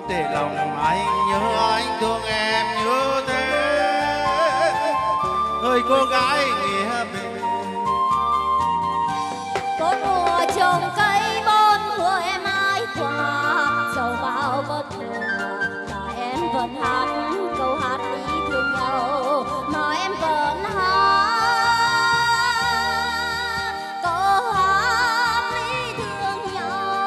để lòng anh nhớ anh thương em như thế. Ơi cô gái nghĩa bình, bốn mùa trồng cây bốn mùa em ai qua, dẫu bao bất hòa là em vẫn hát câu hát ý thương nhau, mà em vẫn hát câu hát ý thương nhau.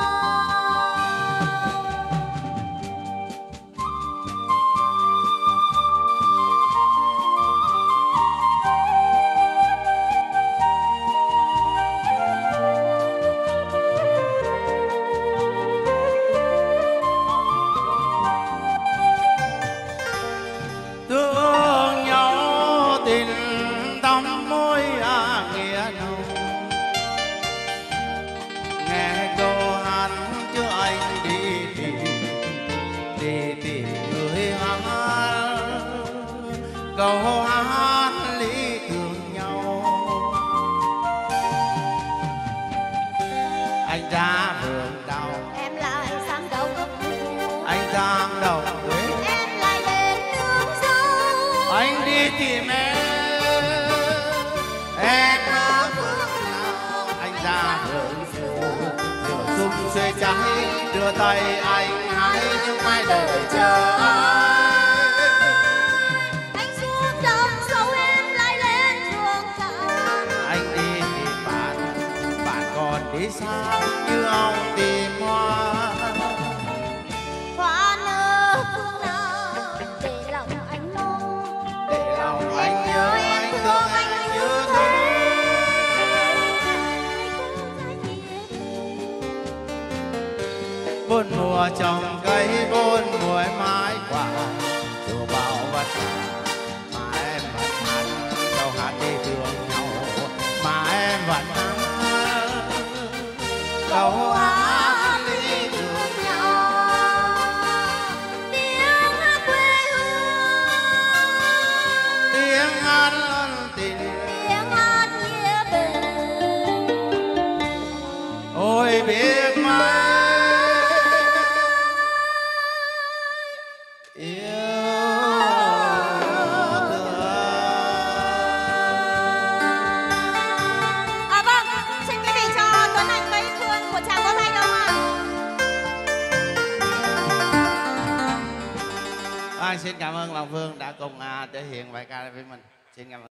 thương nhau tình tâm mối nghĩa nồng. Nghe câu hát cho anh đi tìm người hát, câu hát lý thương nhau. Anh ra vườn đào, Em lại sang đầu gốc, anh sang đầu quê, em lại đến nương dâu. anh đi tìm em ở phương nào. Anh ra vườn rượu sung xuê cháy, đưa tay anh hãy những mai đời chờ ai. Anh xuống đồng sâu em lại lên chuồng trại. Anh đi tìm bạn còn đi xa như ông tìm hoa. Hoa nở phương nào để lòng anh mong, Để lòng anh nhớ anh thương anh như thế. Bốn mùa trồng cây bốn mùa mái quả, dù bao vất vả mà em vẫn hát câu hát để thương nhau, mà em vẫn hát câu hát để thương nhau. Tiếng hát quê hương, tiếng hát ân tình. tiếng hát nghĩa tình. Ôi biết mấy Vâng, xin quý vị cho Tuấn Anh mấy Phương một tràng vỗ tay đâu ạ? Anh xin cảm ơn Lòng Phương đã cùng thể hiện bài ca với mình. Xin cảm ơn.